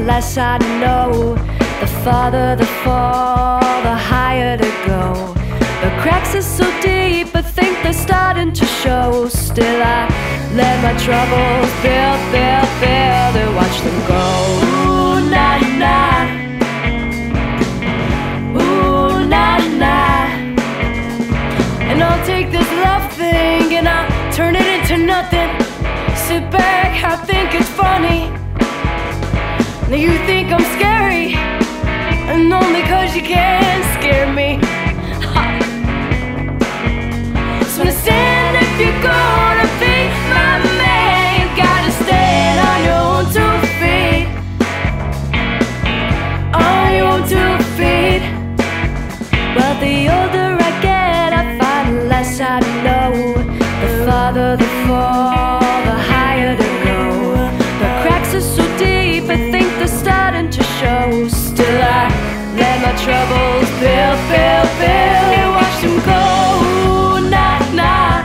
less I know. The farther the fall, the higher to go. The cracks are so deep, I think they're starting to show. Still I let my troubles build, and watch them go. Ooh, nah, nah. Ooh, nah, nah. And I'll take this love thing and I'll turn it into nothing. Sit back, I think it's funny. Now you think I'm scary, and only cause you can't scare me. So listen, if you're gonna be my man, you gotta stand on your own 2 feet. On your own 2 feet. But the older I get, I find less I know. The farther the fall, the higher the go. The cracks are so deep, I think they're starting to show. Still I let my troubles build, and watch them go. Ooh, nah, nah.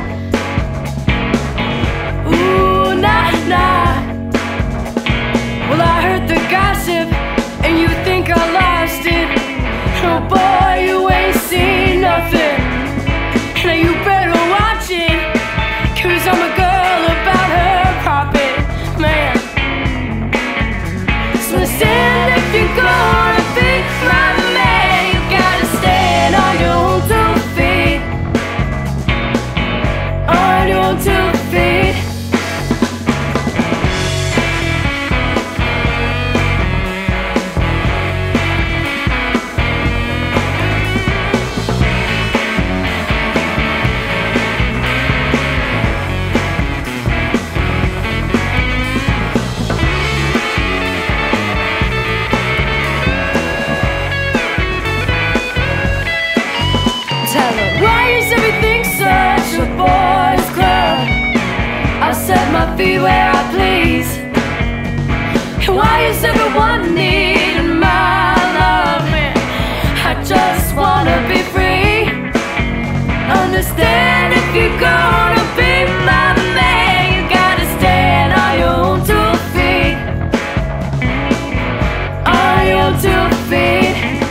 Ooh, nah, nah. Well, I heard the gossip, and you think I lost it. Oh boy, you ain't seen nothing. Now you better watch it, cause I'm a girl about her profit, man. So listen, if you're gonna be my man, you gotta stand on your own 2 feet. On your own 2 feet. Why is everything such a boys' club? I'll set my feet where I please. And why is everyone needing my love? I just wanna be free. Understand, if you're gonna be my man, you gotta stand on your own 2 feet. On your own 2 feet.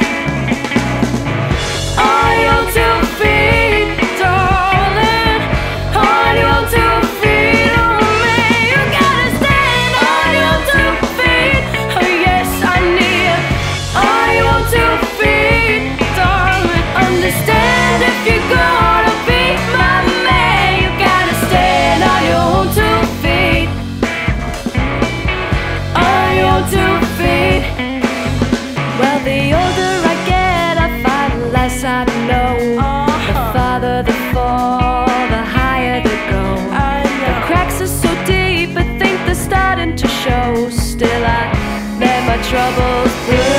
On your own 2 feet, darling. On your own 2 feet, oh man, you gotta stand on your own 2 feet. Oh yes, I need you. On your own 2 feet, darling. Understand, if you're gonna be my man, you gotta stand on your own 2 feet. On your own 2 feet. Well, the older I get, I find less I know. The farther the fall, the higher the go. The cracks are so deep, I think they're starting to show. Still I let my troubles build.